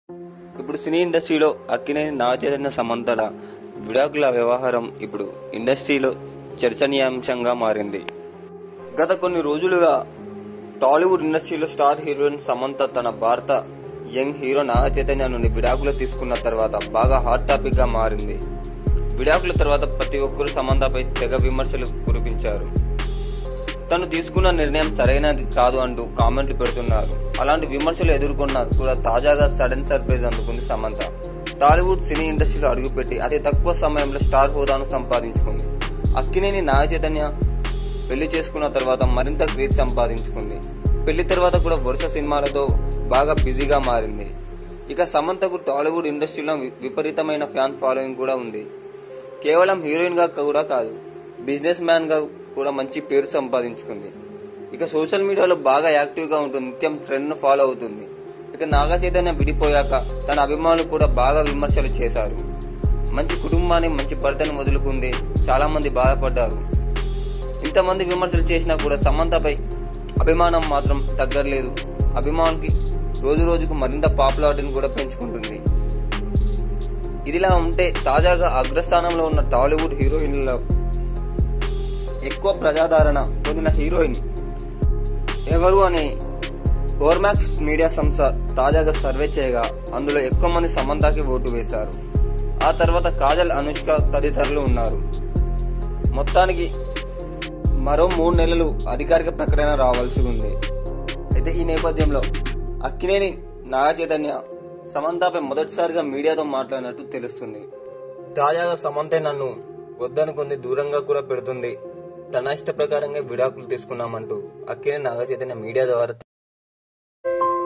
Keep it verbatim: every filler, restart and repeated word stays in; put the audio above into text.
ఇప్పుడు సినీ ఇండస్ట్రీలో అక్కినేని నాగచైతన్య సమంతల విడాకుల వ్యవహారం ఇప్పుడు ఇండస్ట్రీలో చర్చనీయాంశంగా మారింది. గత కొన్ని రోజులుగా టాలీవుడ్ ఇండస్ట్రీలో స్టార్ హీరోయిన్ సమంత తన భారత యంగ్ హీరో నాగచైతన్య నుండి విడాకులు తీసుకున్న తర్వాత బాగా హాట్ టాపిక్ గా మారింది. విడాకుల తర్వాత ప్రతి ఒక్కరూ సమంతపై తెగ విమర్శలు కురిపించారు. తను తీసుకున్న నిర్ణయం సరైనది కాదు అంటూ కామెంట్లు పెడుతున్నారు. అలాంటి విమర్శలు ఎదుర్కొన్న కూడా తాజాగా సడన్ సర్ప్రైజ్ అందుకుంది సమంత. టాలీవుడ్ సినీ ఇండస్ట్రీలో అడుగుపెట్టి అతి తక్కువ సమయంలో స్టార్ హోదాను సంపాదించుకుంది. అక్కినేని నాగచైతన్య పెళ్లి చేసుకున్న తర్వాత మరింత క్రేజ్ సంపాదించుకుంది. పెళ్లి తర్వాత కూడా వరుస సినిమాలతో బాగా బిజీగా మారింది. ఇక సమంతకు టాలీవుడ్ ఇండస్ట్రీలో విపరీతమైన ఫ్యాన్ ఫాలోయింగ్ కూడా ఉంది. కేవలం హీరోయిన్ గా కూడా కాదు, బిజినెస్ మ్యాన్ గా కూడా మంచి పేరు సంపాదించుకుంది. ఇక సోషల్ మీడియాలో బాగా యాక్టివ్ గా ఉంటుంది, నిత్యం ట్రెండ్ ను ఫాలో అవుతుంది. ఇక నాగచైతన్య విడిపోయాక తన అభిమానులు కూడా బాగా విమర్శలు చేశారు. మంచి కుటుంబాన్ని మంచి భర్తను వదులుకుంది, చాలా మంది బాధపడ్డారు. ఇంతమంది విమర్శలు చేసినా కూడా సమంతపై అభిమానం మాత్రం తగ్గలేదు. అభిమానులకి రోజు రోజుకు మరింత పాపులారిటీని కూడా పెంచుకుంటుంది. ఇదిలా ఉంటే తాజాగా అగ్రస్థానంలో ఉన్న టాలీవుడ్ హీరోయిన్లలో ఎక్కువ ప్రజాదరణ పొందిన హీరోయిన్ ఎవరు అని ఓర్మాక్స్ మీడియా సంస్థ తాజాగా సర్వే చేయగా అందులో ఎక్కువ మంది సమంతకి ఓటు వేశారు. ఆ తర్వాత కాజల్, అనుష్క తదితరులు ఉన్నారు. మొత్తానికి మరో మూడు నెలలు అధికారిక ప్రకటన రావాల్సి ఉంది. అయితే ఈ నేపథ్యంలో అక్కినేని నాగచైతన్య సమంతపై మొదటిసారిగా మీడియాతో మాట్లాడినట్టు తెలుస్తుంది. తాజాగా సమంతే నన్ను వద్దనుకుంది, దూరంగా కూడా పెడుతుంది, తన ఇష్ట ప్రకారంగా విడాకులు తీసుకున్నామంటూ అక్కినేని నాగచైతన్య మీడియా ద్వారా